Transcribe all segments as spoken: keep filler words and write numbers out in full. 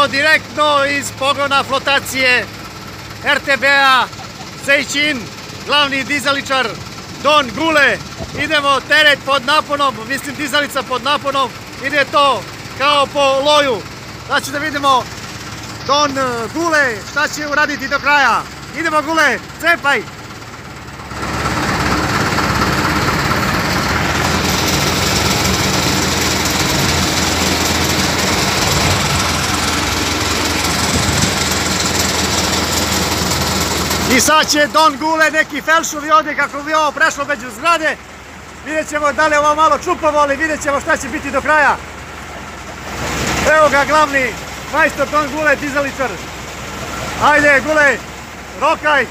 Evo direktno iz pogona flotacije R T B-a Zejčin, glavni dizaličar Don Gule. Idemo teret pod naponom, mislim dizalica pod naponom, ide to kao po loju. Znači da vidimo Don Gule šta će uraditi do kraja. Idemo Gule, cepaj! I sad će Don Gule neki felšovi ovdje kako bi ovo prešlo među zgrade. Vidjet ćemo da li je ovo malo čupavo, ali vidjet ćemo šta će biti do kraja. Evo ga glavni majstor Don Gule, dizaličar. Ajde Gule, rokaj!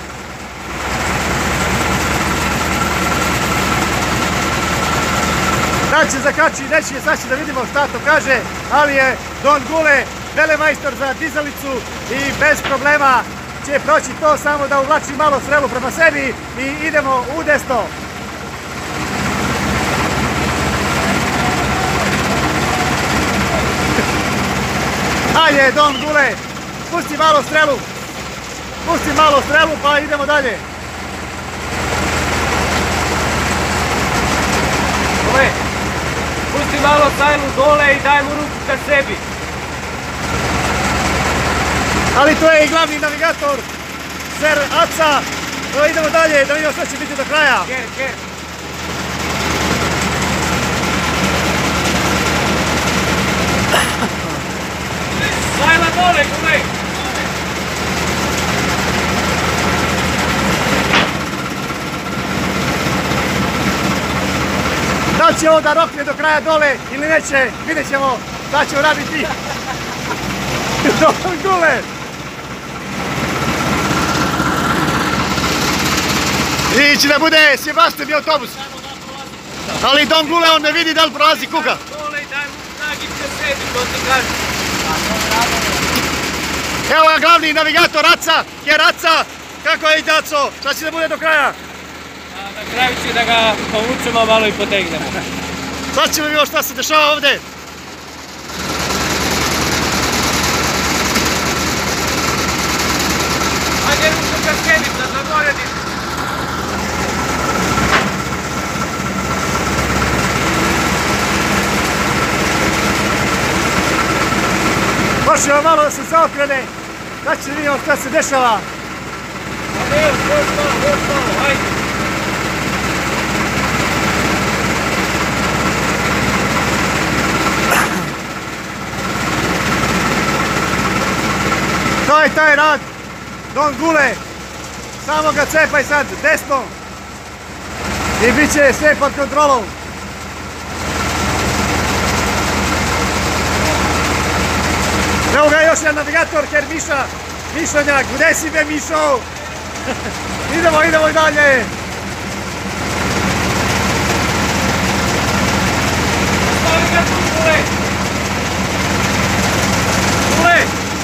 Sad će zakači, neće, sad će da vidimo šta to kaže, ali je Don Gule velemajstor za dizalicu i bez problema će proći to, samo da uvlači malo strelu prema sebi i idemo u desno. Ajde Don Gule, pusti malo strelu, pusti malo strelu pa idemo dalje. Gule, pusti malo sajlu dole i daj mu ruku ka sebi. Ali to je i glavni navigator, Ser Aca. Idemo dalje, da vidimo šta će biti do kraja. Ker, ker. Sajla dole, Gule. Da li će ovo da rokne do kraja dole ili neće, vidjet ćemo šta će uraditi Don Gule. I će da bude Sebastian i autobus. Ali Don Gule on ne vidi da li prolazi kuka. Dole i daj mu snagi ka sebi, to ti kažem. Evo ga glavni navigator Aca, Ker Aca. Kako je i Daco? Šta će da bude do kraja? Na kraju će da ga povučemo malo i potegnemo. Sad ćemo vidjeti šta se dešava ovdje. Ajde ruku ka sebi, da zamoredim. Možemo malo da se zaokrene, da će vidjeti šta se dešava. Ajde, još malo, još malo, ajde. To je taj rad Don Gule. Samo ga cepaj sad desno i bit će sve pod kontrolom. Evo ga još jedan navigator, Ker Miša, Mišanjak, gdje si me Mišo? Idemo, idemo i dalje. Stavi ga tu, Gule! Gule!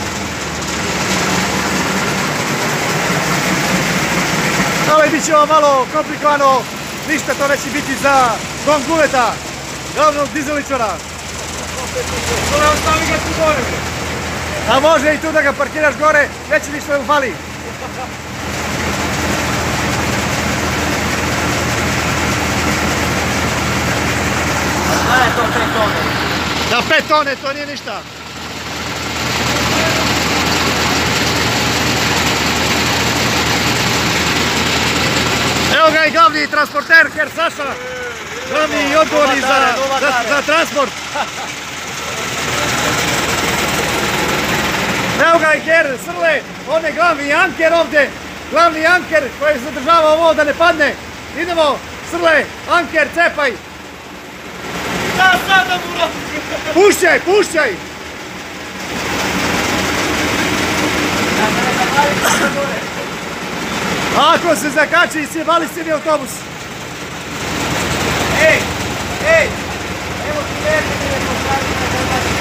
Ali bit će ovo malo komplikovano, ništa to neće biti za Don Guleta, glavnog dizaličara. Gule, ostavi ga tu gore! A može i tu da ga parkiraš gore, neće ništa mu fali. Šta je to pet tone? Da pet tone, to nije ništa. Evo ga i glavni transporter, Ker Saša, glavni i odgovorni za, za, za transport. Evo ga i Ker Srle, on je glavni anker ovdje, glavni anker koji zadržava ovo da ne padne. Idemo, Srle, anker, cepaj. Da, sada mu rozi! Pušćaj, pušćaj! Ako se zakači, sjebali si mi autobus. Ej, ej! Evo ti verte mi ne postavi na Hrvatski.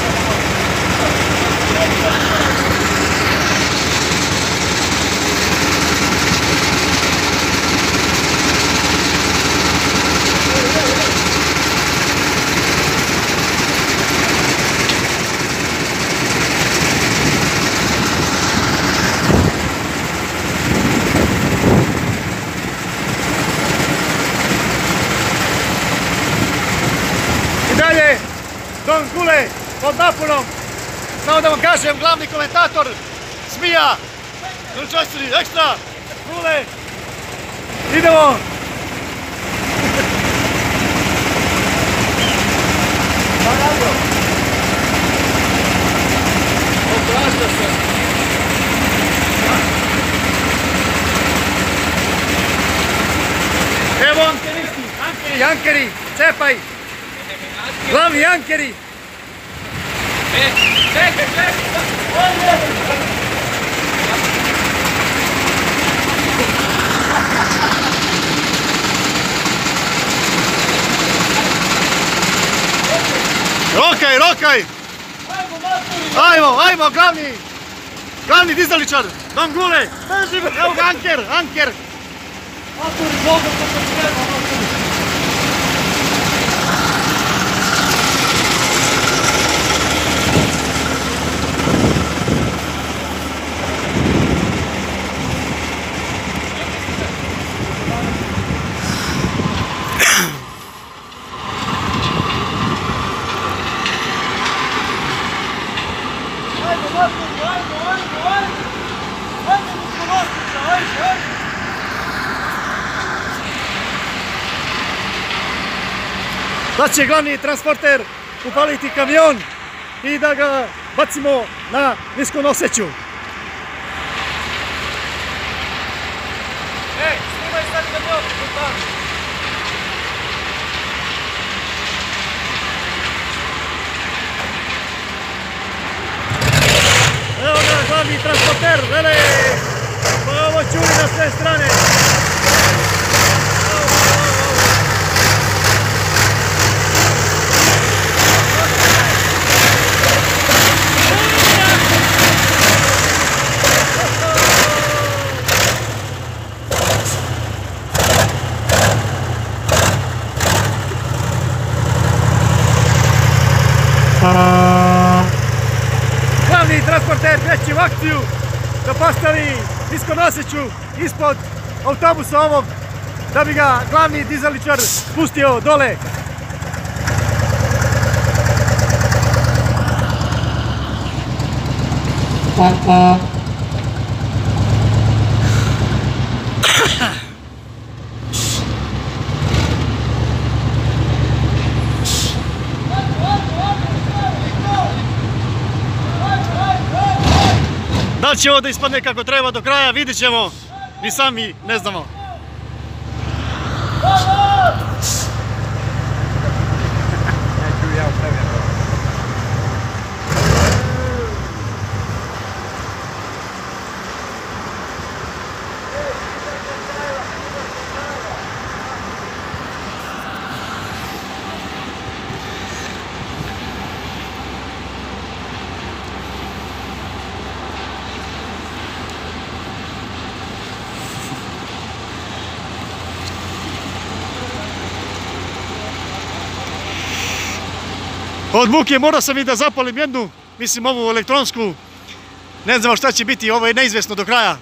Don Gule pod naponom. Samo da vam kažem, glavni komentator Smija, Veličanstveni, ekstra, Gule. Idemo. Oprašta se. Evo ankeristi, ankeri, ankeri, cepaj. Glavni ankeri. Čekaj, čekaj! Rokaj, rokaj! Ajmo, ajmo, glavni! Glavni dizaličar, Don Gule! Evo ga, anker, anker! Sad će glavni transporter upaliti kamion i da ga bacimo na niskonoseću. Ej, snimaj sad kamion, putan! Evo ga glavni transporter, vele! Pa ovo čuli na sve strane. Glavni transporter kreće u akciju da postavi niskonoseću ispod autobusa ovog da bi ga glavni dizaličar spustio dole. Da li će ovo da ispadne kako treba do kraja, vidit ćemo. Mi sami ne znamo. Od muke morao sam i da zapalim jednu, mislim ovu elektronsku. Ne znamo šta će biti, ovo je neizvjesno do kraja.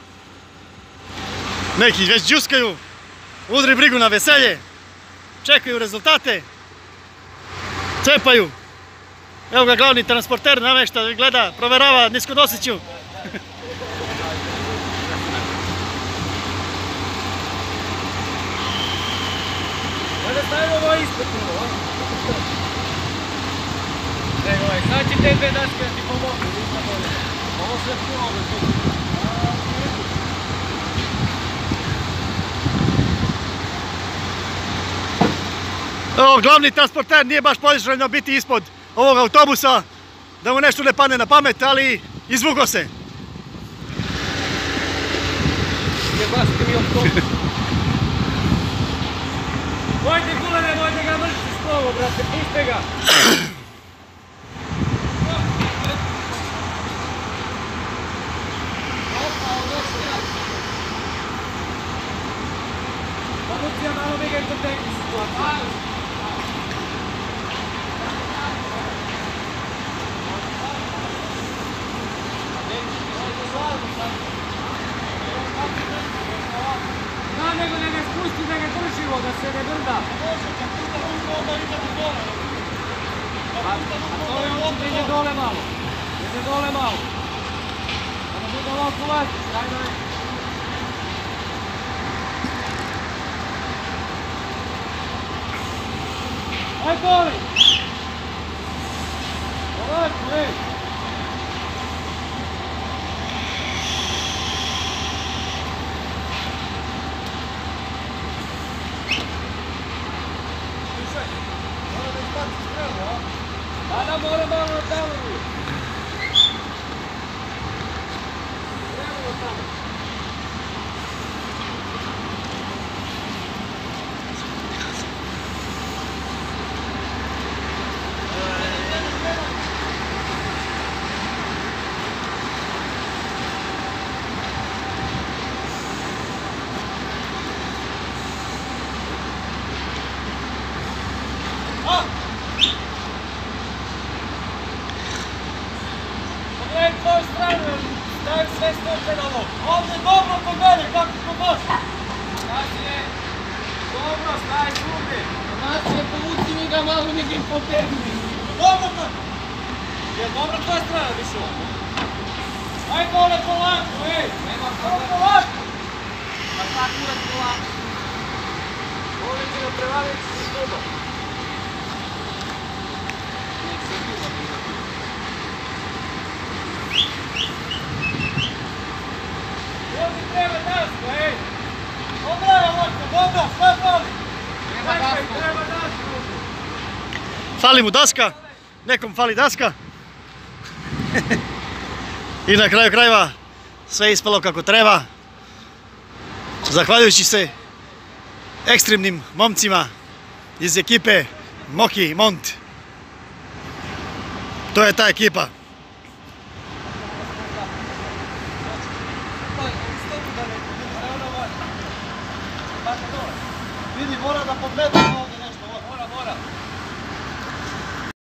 Neki već džuskaju, udri brigu na veselje, čekaju rezultate, cepaju. Evo ga glavni transporter namešta, gleda, proverava niskonoseću. Da stavimo ovo ispod prvo, sad će te dve daške da ti pomogu, ništa bolje. Ovo sve puno ovdje tu. Evo, glavni transporter nije baš poželjno biti ispod ovog autobusa, da mu nešto ne padne na pamet, ali izvugo se. Je baš ti mi autobus. Mojte Gulene, mojte ga mršiti s plovo, brate, pušte ga. Lucija malo mi ga entertainment situacija. Da, nego da ga spusti, da ga držimo, da se ne brda. A to je ovo, ide dole malo. Ide dole malo. Da ne bude ovako lazi, ajde ne. Ajde dole! Ovako, ej! Ada mora malo na tamo. Evo tamo. Pogledaj tvoju stranu, stavim sve stope na ovo. Ovdje dobro kod mene, kako kod vas. Znači je, dobro, staj svugdje. Znači je, povuci mi ga malo, mi ga im potegni. Dobro to. Je dobro tvoja strana, više. Aj dole polako, ej. Nema polako. Pa tako uvek polako. Ovdje će ga prevaliti s klubom. Nek se kluba bila. Ovdje treba dasko, ej! Dobra je ovako, dobra, sve fali! Treba dasko! Treba dasko! Fali mu daska, nekom fali daska. I na kraju krajeva sve je ispalo kako treba. Zahvaljujući se ekstremnim momcima iz ekipe Moki Mont. To je ta ekipa. Vidi, mora da podmetamo ovdje nešto, mora, mora.